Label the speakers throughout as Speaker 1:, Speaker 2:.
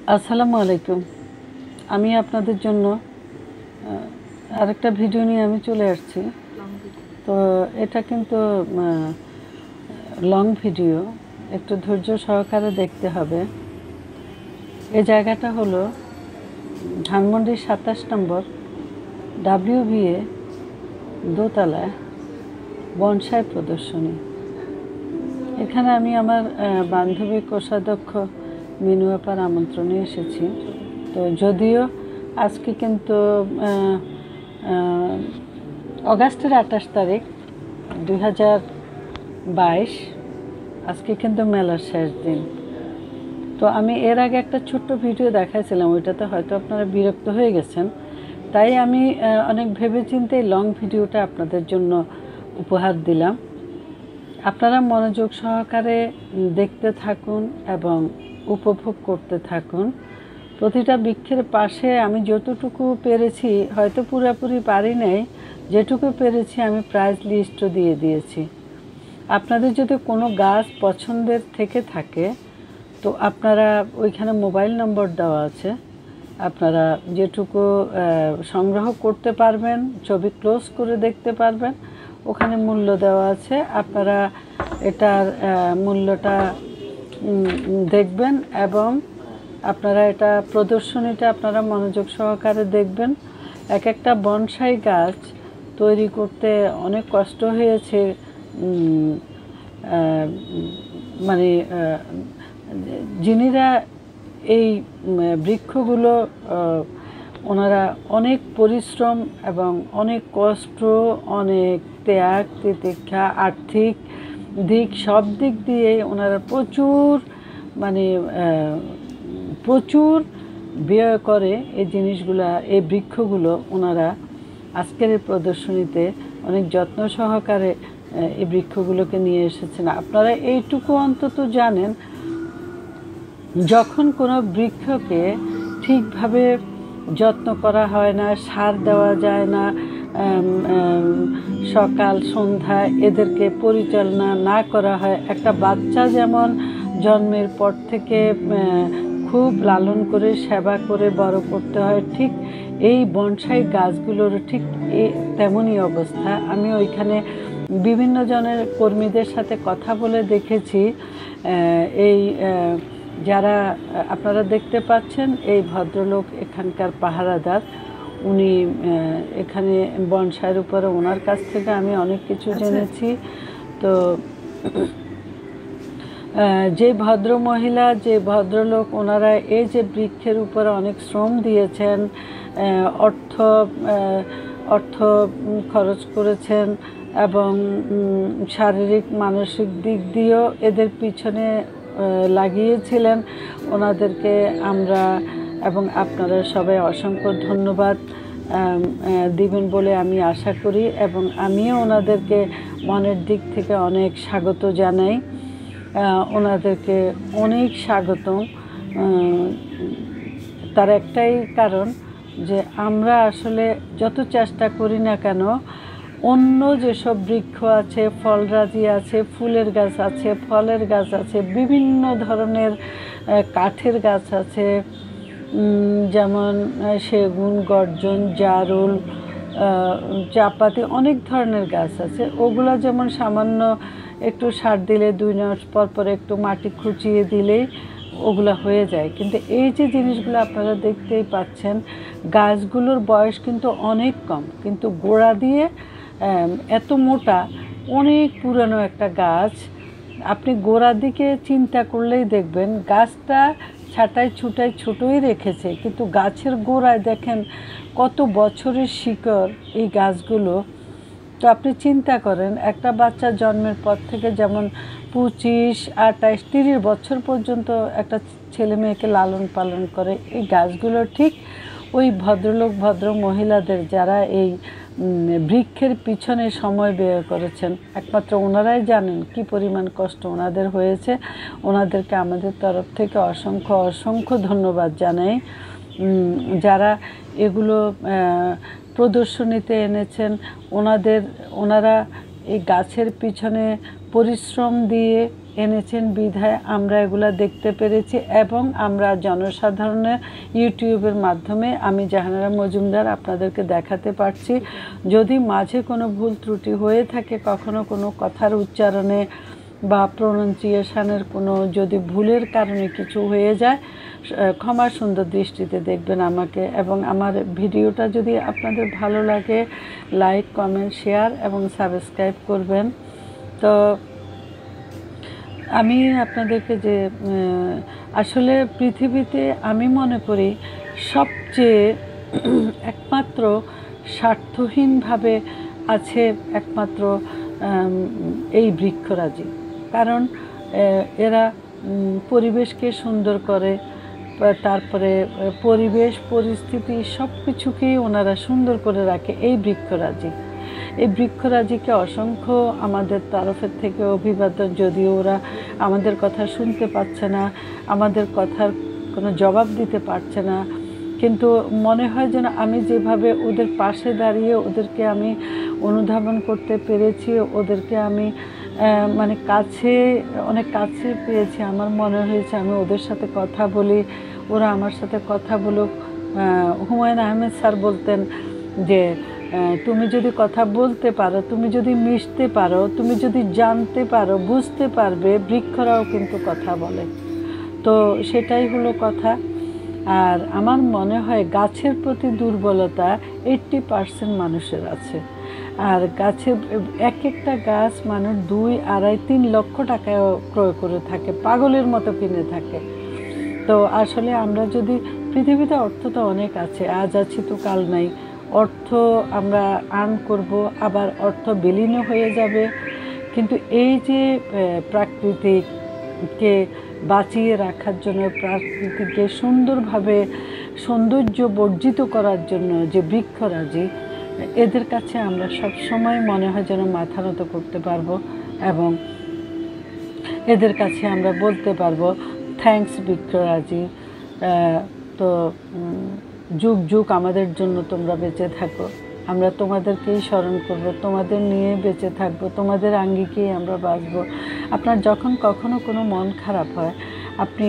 Speaker 1: আসসালামু আলাইকুম। আমি আপনাদের জন্য আরেকটা ভিডিও নিয়ে আমি চলে আসছি। তো এটা কিন্তু লং ভিডিও, একটু ধৈর্য সহকারে দেখতে হবে। এই জায়গাটা হলো ধানমন্ডির 27 নম্বর WBA দোতলায় বনসাই প্রদর্শনী। এখানে আমি আমার বান্ধবী কোষাধ্যক্ষ মিনু আপার আমন্ত্রণে এসেছি। তো যদিও আজকে কিন্তু অগাস্টের 28 তারিখ 2022, আজকে কিন্তু মেলার শেষ দিন। তো আমি এর আগে একটা ছোট্ট ভিডিও দেখাইছিলাম, ওইটাতে হয়তো আপনারা বিরক্ত হয়ে গেছেন, তাই আমি অনেক ভেবেচিন্তে লং ভিডিওটা আপনাদের জন্য উপহার দিলাম। আপনারা মনোযোগ সহকারে দেখতে থাকুন এবং উপভোগ করতে থাকুন। প্রতিটা বৃক্ষের পাশে আমি যতটুকু পেরেছি, হয়তো পুরোপুরি পারি নাই, যেটুকু পেরেছি আমি প্রাইস লিস্টও দিয়ে দিয়েছি। আপনাদের যদি কোনো গাছ পছন্দের থেকে থাকে তো আপনারা ওইখানে মোবাইল নম্বর দেওয়া আছে, আপনারা যেটুকু সংগ্রহ করতে পারবেন, ছবি ক্লোজ করে দেখতে পারবেন, ওখানে মূল্য দেওয়া আছে। আপনারা এটার মূল্যটা দেখবেন এবং আপনারা এটা প্রদর্শনীটা আপনারা মনোযোগ সহকারে দেখবেন। এক একটা বনসাই গাছ তৈরি করতে অনেক কষ্ট হয়েছে, মানে যিনিরা এই বৃক্ষগুলো ওনারা অনেক পরিশ্রম এবং অনেক কষ্ট, অনেক ত্যাগ তিতিক্ষা, আর্থিক দিক, সব দিক দিয়ে ওনারা প্রচুর ব্যয় করে এই জিনিসগুলা, এই বৃক্ষগুলো ওনারা আজকের এই প্রদর্শনীতে অনেক যত্ন সহকারে এই বৃক্ষগুলোকে নিয়ে এসেছেন। আপনারা এইটুকু অন্তত জানেন, যখন কোনো বৃক্ষকে ঠিকভাবে যত্ন করা হয় না, সার দেওয়া যায় না, সকাল সন্ধ্যা এদেরকে পরিচালনা না করা হয়, একটা বাচ্চা যেমন জন্মের পর থেকে খুব লালন করে সেবা করে বড় করতে হয়, ঠিক এই বনসাই গাছগুলোর ঠিক তেমনই অবস্থা। আমি ওইখানে বিভিন্ন জনের কর্মীদের সাথে কথা বলে দেখেছি। এই যারা আপনারা দেখতে পাচ্ছেন, এই ভদ্রলোক এখানকার পাহারাদার, উনি এখানে বনসাইয়ের উপরে ওনার কাছ থেকে আমি অনেক কিছু জেনেছি। তো যে ভদ্র মহিলা, যে ভদ্রলোক, ওনারা এই যে বৃক্ষের উপরে অনেক শ্রম দিয়েছেন, অর্থ খরচ করেছেন এবং শারীরিক মানসিক দিক দিয়েও এদের পিছনে লাগিয়েছিলেন, ওনাদেরকে আমরা এবং আপনারা সবাই অসংখ্য ধন্যবাদ দিবেন বলে আমি আশা করি এবং আমিও ওনাদেরকে মনের দিক থেকে অনেক স্বাগত জানাই। ওনাদেরকে অনেক স্বাগতম। তার একটাই কারণ যে আমরা আসলে যত চেষ্টা করি না কেন, অন্য যেসব বৃক্ষ আছে, ফলরাজি আছে, ফুলের গাছ আছে, ফলের গাছ আছে, বিভিন্ন ধরনের কাঠের গাছ আছে, যেমন সেগুন, গর্জন, জারুল, চাপাতি, অনেক ধরনের গাছ আছে। ওগুলো যেমন সামান্য একটু সার দিলে, 2 মাস পর পর একটু মাটি খুঁচিয়ে দিলেই ওগুলো হয়ে যায়। কিন্তু এই যে জিনিসগুলো আপনারা দেখতেই পাচ্ছেন, গাছগুলোর বয়স কিন্তু অনেক কম, কিন্তু গোড়া দিয়ে এত মোটা, অনেক পুরানো একটা গাছ। আপনি গোড়ার দিকে চিন্তা করলেই দেখবেন গাছটা ছাঁটাই ছুটাই ছোটোই রেখেছে, কিন্তু গাছের গোড়ায় দেখেন কত বছরের শিকড় এই গাছগুলো। তো আপনি চিন্তা করেন, একটা বাচ্চা জন্মের পর থেকে যেমন 25, 28, 30 বছর পর্যন্ত একটা ছেলে মেয়েকে লালন পালন করে, এই গাছগুলো ঠিক ওই ভদ্রলোক ভদ্র মহিলাদের যারা এই বৃক্ষের পিছনে সময় ব্যয় করেছেন, একমাত্র ওনারাই জানেন কি পরিমাণ কষ্ট ওনাদের হয়েছে। ওনাদেরকে আমাদের তরফ থেকে অসংখ্য ধন্যবাদ জানাই। যারা এগুলো প্রদর্শনীতে এনেছেন, ওনারা এই গাছের পিছনে পরিশ্রম দিয়ে এনেছেন বিধায় আমরা এগুলা দেখতে পেরেছি এবং আমরা জনসাধারণের ইউটিউবের মাধ্যমে আমি জাহানারা মজুমদার আপনাদেরকে দেখাতে পারছি। যদি মাঝে কোনো ভুল ত্রুটি হয়ে থাকে, কখনো কোনো কথার উচ্চারণে বা প্রোনাউন্সিয়েশনের কোনো যদি ভুলের কারণে কিছু হয়ে যায়, ক্ষমা সুন্দর দৃষ্টিতে দেখবেন আমাকে। এবং আমার ভিডিওটা যদি আপনাদের ভালো লাগে, লাইক, কমেন্ট, শেয়ার এবং সাবস্ক্রাইব করবেন। তো আমি আপনাদেরকে যে আসলে পৃথিবীতে আমি মনে করি সবচেয়ে একমাত্র স্বার্থহীনভাবে আছে একমাত্র এই বৃক্ষরাজি। কারণ এরা পরিবেশকে সুন্দর করে, তারপরে পরিবেশ পরিস্থিতি সব কিছুকেই ওনারা সুন্দর করে রাখে এই বৃক্ষরাজি। এই বৃক্ষরাজিকে অসংখ্য আমাদের তরফের থেকে অভিবাদন। যদিও ওরা আমাদের কথা শুনতে পাচ্ছে না, আমাদের কথার কোনো জবাব দিতে পারছে না, কিন্তু মনে হয় যেন আমি যেভাবে ওদের পাশে দাঁড়িয়ে ওদেরকে আমি অনুধাবন করতে পেরেছি, ওদেরকে আমি মানে অনেক কাছে পেয়েছি। আমার মনে হয়েছে আমি ওদের সাথে কথা বলি, ওরা আমার সাথে কথা বলুক। হুমায়ুন আহমেদ স্যার বলতেন যে তুমি যদি কথা বলতে পারো, তুমি যদি মিশতে পারো, তুমি যদি জানতে পারো, বুঝতে পারবে, বৃক্ষরাও কিন্তু কথা বলে। তো সেটাই হলো কথা। আর আমার মনে হয় গাছের প্রতি দুর্বলতা 80% মানুষের আছে। আর গাছের একটা গাছ মানুষ 2, 2.5, 3 লক্ষ টাকায় ক্রয় করে থাকে, পাগলের মতো কিনে থাকে। তো আসলে আমরা যদি পৃথিবীতে অর্থ তো অনেক আছে, আজ আছি তো কাল নাই। অর্থ আমরা আর্ন করব, আবার অর্থ বিলীনও হয়ে যাবে। কিন্তু এই যে প্রাকৃতিককে বাঁচিয়ে রাখার জন্য, প্রাকৃতিককে সুন্দরভাবে সৌন্দর্য বর্জিত করার জন্য যে বৃক্ষরাজি, এদের কাছে আমরা সব সময় মনে হয় যেন মাথা নত করতে পারবো এবং এদের কাছে আমরা বলতে পারবো থ্যাঙ্কস বৃক্ষরাজি। তো যুগ যুগ আমাদের জন্য তোমরা বেঁচে থাকো, আমরা তোমাদেরকেই স্মরণ করব, তোমাদের নিয়ে বেঁচে থাকবো, তোমাদের আঙ্গিকেই আমরা বাঁচব। আপনার যখন কখনো কোনো মন খারাপ হয়, আপনি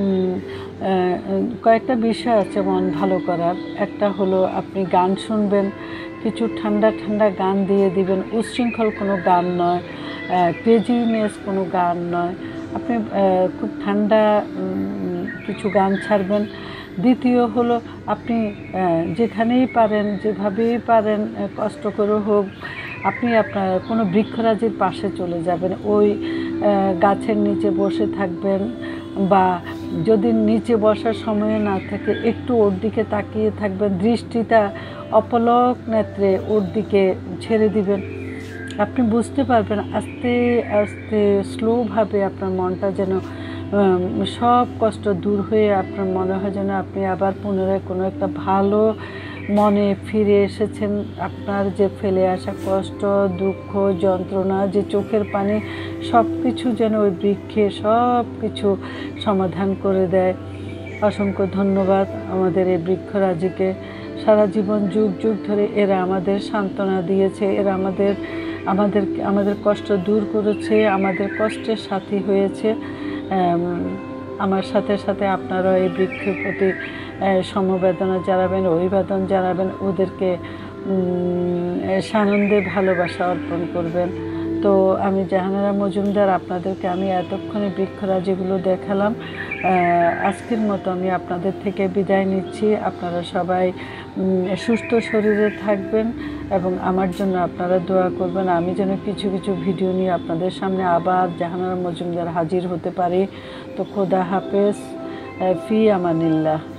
Speaker 1: কয়েকটা বিষয় আছে মন ভালো করার। একটা হলো আপনি গান শুনবেন, কিছু ঠান্ডা ঠান্ডা গান দিয়ে দিবেন, উচ্ছৃঙ্খল কোনো গান নয়, ক্রেজিনেস কোনো গান নয়, আপনি খুব ঠান্ডা কিছু গান ছাড়বেন। দ্বিতীয় হলো আপনি যেখানেই পারেন, যেভাবেই পারেন, কষ্ট করে হোক, আপনি আপনার কোনো বৃক্ষরাজির পাশে চলে যাবেন, ওই গাছের নিচে বসে থাকবেন, বা যদি নিচে বসার সময় না থাকে একটু ওর দিকে তাকিয়ে থাকবেন, দৃষ্টিটা অপলক নেত্রে ওর দিকে ছেড়ে দিবেন। আপনি বুঝতে পারবেন আস্তে আস্তে স্লোভাবে আপনার মনটা যেন সব কষ্ট দূর হয়ে আপনার মনে হয় যেন আপনি আবার পুনরায় কোনো একটা ভালো মনে ফিরে এসেছেন। আপনার যে ফেলে আসা কষ্ট, দুঃখ, যন্ত্রণা, যে চোখের পানি, সব কিছু যেন ওই বৃক্ষে সব কিছু সমাধান করে দেয়। অসংখ্য ধন্যবাদ আমাদের এই বৃক্ষরাজিকে। সারা জীবন যুগ যুগ ধরে এরা আমাদের সান্ত্বনা দিয়েছে, এরা আমাদের কষ্ট দূর করেছে, আমাদের কষ্টের সাথী হয়েছে। আমার সাথে সাথে আপনারা এই বৃক্ষের প্রতি সমবেদনা জানাবেন, অভিবাদন জানাবেন, ওদেরকে সানন্দে ভালোবাসা অর্পণ করবেন। তো আমি জাহানারা মজুমদার, আপনাদেরকে আমি এতক্ষণে বৃক্ষরাজিগুলো দেখালাম। আজকের মতো আমি আপনাদের থেকে বিদায় নিচ্ছি। আপনারা সবাই সুস্থ শরীরে থাকবেন এবং আমার জন্য আপনারা দোয়া করবেন, আমি যেন কিছু কিছু ভিডিও নিয়ে আপনাদের সামনে আবার জাহানারা মজুমদার হাজির হতে পারি। তো খোদা হাফেজ, ফি আমানিল্লাহ।